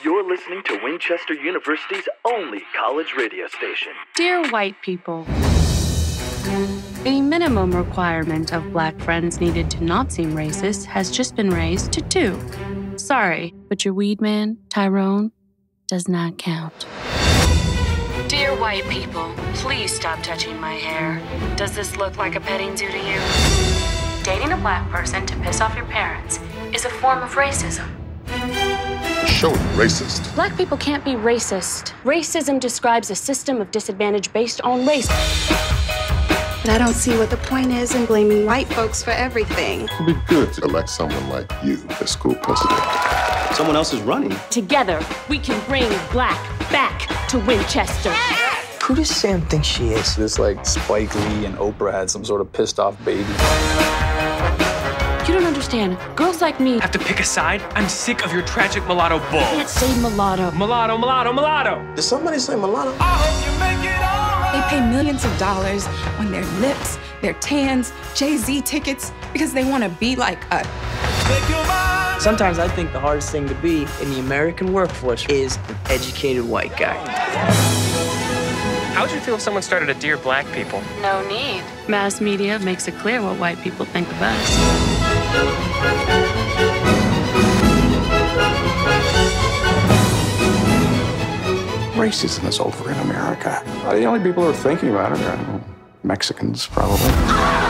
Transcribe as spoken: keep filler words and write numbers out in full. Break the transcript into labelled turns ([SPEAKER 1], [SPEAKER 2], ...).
[SPEAKER 1] You're listening to Winchester University's only college radio station.
[SPEAKER 2] Dear white people, the minimum requirement of black friends needed to not seem racist has just been raised to two. Sorry, but your weed man, Tyrone, does not count. Dear white people, please stop touching my hair. Does this look like a petting zoo to you? Dating a black person to piss off your parents is a form of racism.
[SPEAKER 3] Show it, racist.
[SPEAKER 2] Black people can't be racist. Racism describes a system of disadvantage based on race.
[SPEAKER 4] But I don't see what the point is in blaming white folks for everything.
[SPEAKER 3] It'd be good to elect someone like you as school president.
[SPEAKER 5] Someone else is running.
[SPEAKER 2] Together, we can bring black back to Winchester.
[SPEAKER 6] Who does Sam think she is?
[SPEAKER 7] This like Spike Lee and Oprah had some sort of pissed off baby.
[SPEAKER 2] You don't understand. Girls like me
[SPEAKER 8] have to pick a side. I'm sick of your tragic mulatto bull.
[SPEAKER 2] Can't say mulatto.
[SPEAKER 8] Mulatto, mulatto, mulatto.
[SPEAKER 6] Did somebody say mulatto?
[SPEAKER 8] I hope you make it all right.
[SPEAKER 4] They pay millions of dollars on their lips, their tans, Jay-Z tickets, because they want to be like us.
[SPEAKER 6] Sometimes I think the hardest thing to be in the American workforce is an educated white guy.
[SPEAKER 8] How would you feel if someone started a Dear Black People?
[SPEAKER 2] No need. Mass media makes it clear what white people think of us.
[SPEAKER 9] Racism is over in America. The only people who are thinking about it are Mexicans, probably.